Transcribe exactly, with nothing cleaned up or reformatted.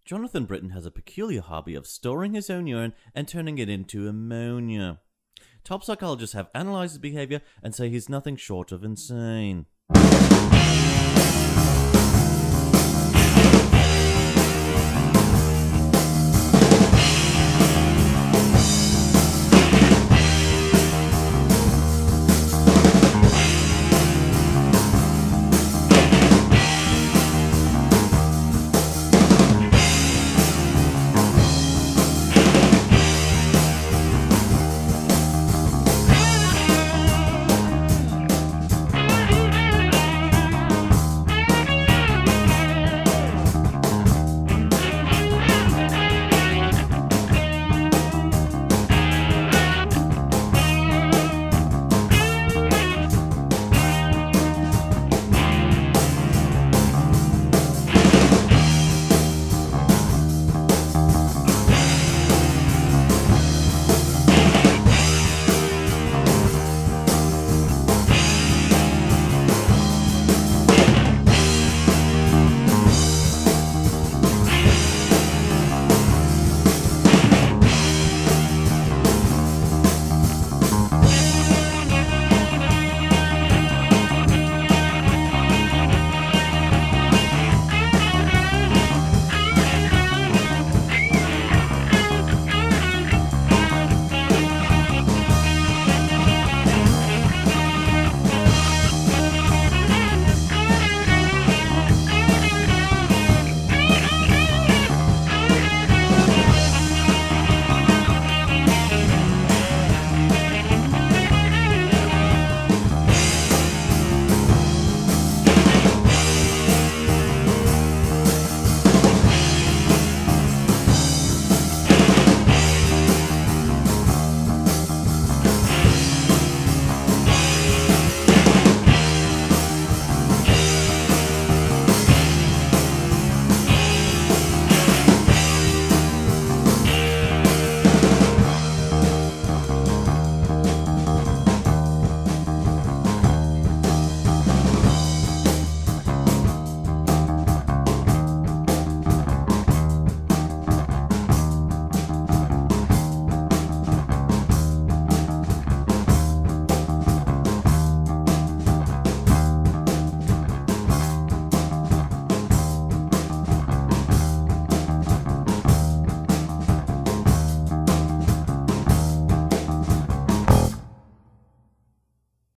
Jonathan Britton has a peculiar hobby of storing his own urine and turning it into ammonia. Top psychologists have analysed his behaviour and say he's nothing short of insane.